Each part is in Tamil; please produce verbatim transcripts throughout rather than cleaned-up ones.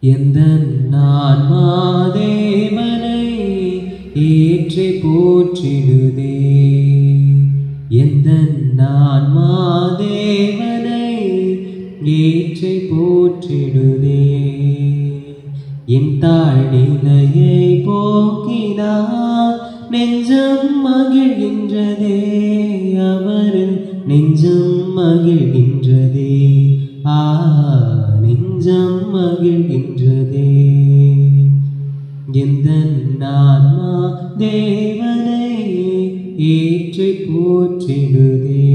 எந்தன் ஆன்மா தேவனை ஏற்றி போற்றிடுதே. எந்தன் ஆன்மா தேவனை ஏற்றி போற்றிடுதே. என் தாழ்நிலையை போக்கினார் நெஞ்சம் மகிழ்கின்றதே. அவரில் நெஞ்சம் மகிழ்கின்றதே. ஆ நெஞ்சம் மகிழ்கின்றதே. எந்தன் ஆன்மா தேவனை ஏற்றி போற்றிடுதே.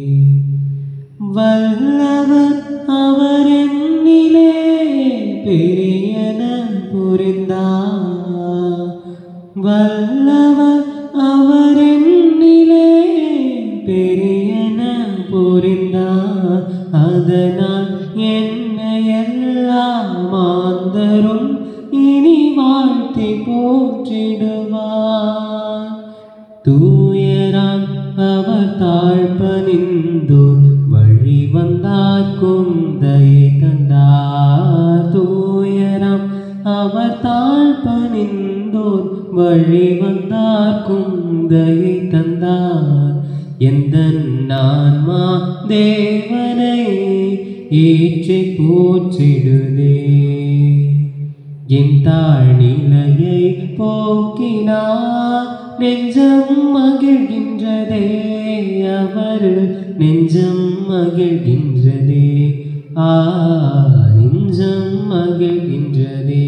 வல்லவர் அவர் என்னிலே பெரியன புரிந்தார். வல்லவர் அவர் என்னிலே பெரியன புரிந்தார். அதனால் என்னை எல்லாம் மாந்தரும் இனி வாழ்த்தி போற்றிடுவார். தூயராம் அவர் தாழ்பணிந்தோர் வழி வந்தார்க்கும் தயை தந்தார். தூயராம் அவர் தாழ்பணிந்தோர் வழி வந்தார்க்கும் தயை தந்தார். எந்தன் ஆன்மா தேவனை ஏற்றி போற்றிடுதே. என் தாழ்நிலையை போக்கினார் நெஞ்சம் மகிழ்கின்றதே. அவர் நெஞ்சம் மகிழ்கின்றதே. ஆ நெஞ்சம் மகிழ்கின்றதே.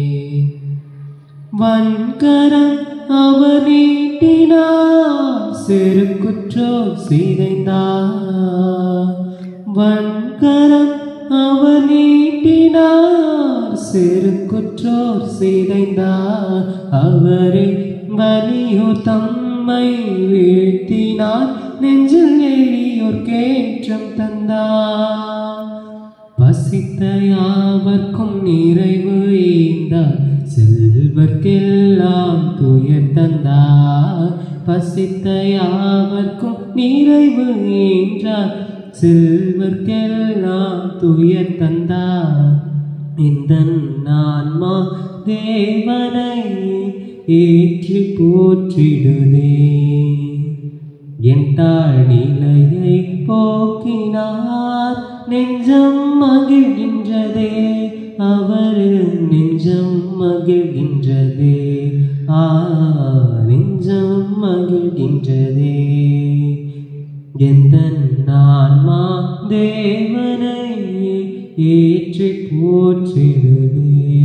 வன்கரம் அவர் நீட்டினார் சிறு குற்றோர் சிதைந்தார். வன்கரம் அவர் நீட்டினார் சிறு குற்றோர் சிதைந்தார். அவரை வலியோர் தம்மை வீழ்த்தினார் நெஞ்சில் எளியோர் கேற்றம் தந்தார். பசித்த யாவர்க்கும் நிறைவு ஈந்தார். செல்வர்க்கெல்லாம் துயர் தந்தார். பசித்த யாவர்க்கும் நிறைவு ஈன்றார். செல்வர்க்கெல்லாம் துயர் தந்தார். எந்தன் ஆன்மா தேவனை ஏற்றி போற்றிடுதே. என் தாழ்நிலையை போக்கினார் நெஞ்சம் மகிழ்கின்றதே. அவர் நெஞ்சம் மகிழ்கின்றதே. ஆ நெஞ்சம் மகிழ்கின்றதே. எந்தன் ஆன்மா தேவனை ஏற்றி போற்றிடுதே.